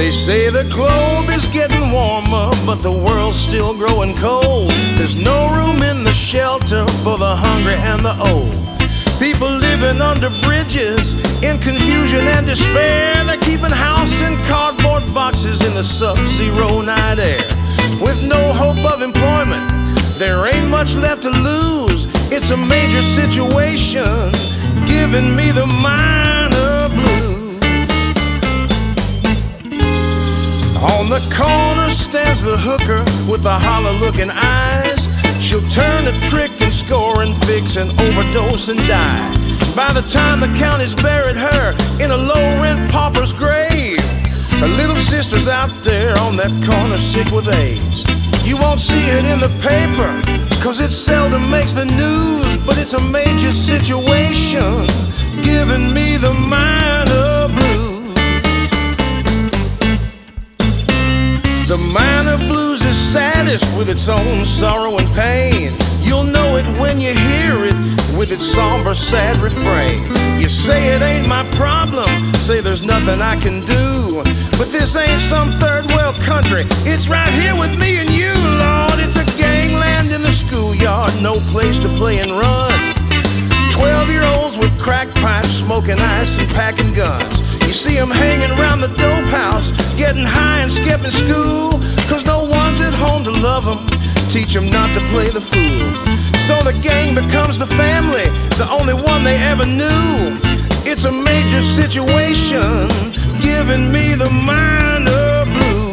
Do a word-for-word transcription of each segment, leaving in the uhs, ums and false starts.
They say the globe is getting warmer, but the world's still growing cold. There's no room in the shelter for the hungry and the old. People living under bridges in confusion and despair. They're keeping house in cardboard boxes in the sub-zero night air. With no hope of employment, there ain't much left to lose. It's a major situation, giving me the minor blues. On the corner stands the hooker with the hollow-looking eyes. She'll turn a trick and score and fix an overdose and die. By the time the county's buried her in a low-rent pauper's grave, her little sister's out there on that corner sick with AIDS. You won't see it in the paper, cause it seldom makes the news, but it's a major situation, giving me the minor blues. The minor blues is saddest with its own sorrow and pain. You'll know it when you hear it with its somber, sad refrain. You say it ain't my problem, say there's nothing I can do, but this ain't some third world country, it's right here with me and you, Lord. It's a gangland in the schoolyard, no place to play and run. Twelve-year-olds with crack pipes, smoking ice and packing guns. You see them hanging around the dope house, getting high and skipping school, cause no one's at home to love them, teach them not to play the fool. So the gang becomes the family, the only one they ever knew. It's a major situation, giving me the minor blues.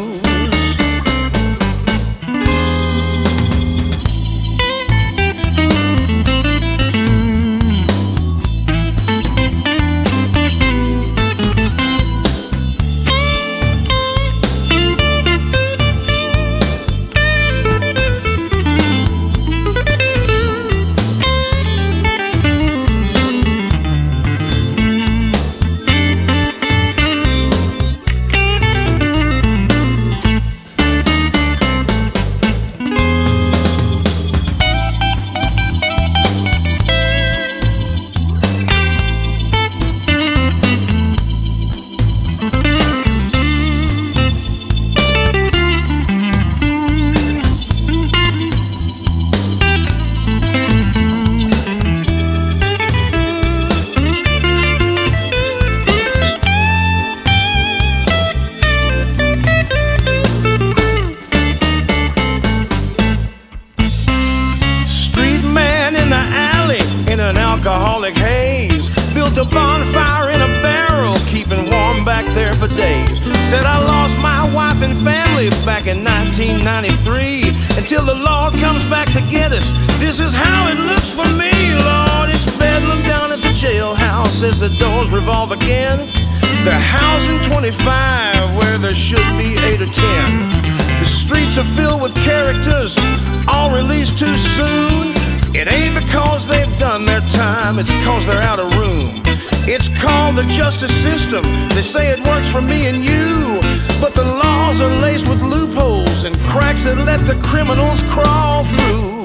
Alcoholic haze, built a bonfire in a barrel, keeping warm back there for days. Said I lost my wife and family back in nineteen ninety-three. Until the Lord comes back to get us, this is how it looks for me, Lord. It's bedlam down at the jailhouse as the doors revolve again. They're housing twenty-five where there should be eight or ten. The streets are filled with characters, all released too soon. It ain't because they've done their time, it's cause they're out of room. It's called the justice system, they say it works for me and you, but the laws are laced with loopholes and cracks that let the criminals crawl through.